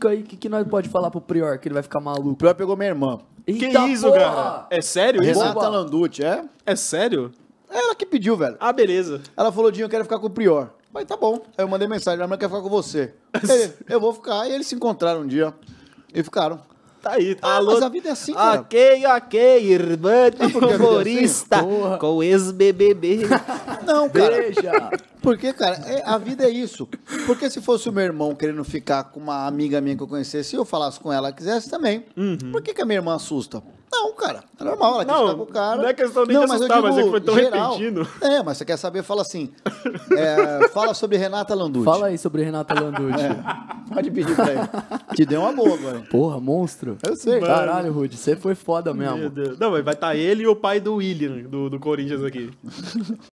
Explica aí o que nós pode falar pro Prior, que ele vai ficar maluco. O Prior pegou minha irmã. Que Eita isso, porra! cara? É sério isso? Renata Landucci, é? É sério? É ela que pediu, velho. Ah, beleza. Ela falou, Dinho, eu quero ficar com o Prior. Falei, tá bom. Aí eu mandei mensagem, minha mãe quer ficar com você. Eu vou ficar. E eles se encontraram um dia. E ficaram. Tá aí. Mas a vida é assim, cara. Ok, irmã de porque a vida é assim? humorista Porra. com ex-BBB. Não, cara. Beija! Porque, cara, a vida é isso. Porque se fosse o meu irmão querendo ficar com uma amiga minha que eu conhecesse e eu falasse com ela, quisesse também, por que a minha irmã assusta? Não, cara, é normal, ela quer Não, ficar com o cara. não é questão nem de mas eu assustar, mas é que foi tão geral. repentino. É, mas você quer saber, fala assim, fala sobre Renata Landucci. Fala aí sobre Renata Landucci. Pode pedir pra ele. Te deu uma boa agora. Porra, monstro. Eu sei. Caralho, Rudy, você foi foda Meu mesmo. Deus. Não, mas vai estar ele e o pai do William, do Corinthians aqui.